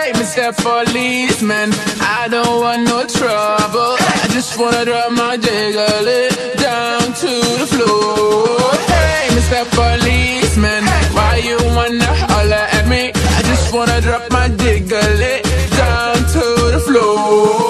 Mr. Policeman, I don't want no trouble. I just wanna drop my jiggle it down to the floor. Hey, Mr. Policeman, why you wanna holler at me? I just wanna drop my jiggle it down to the floor.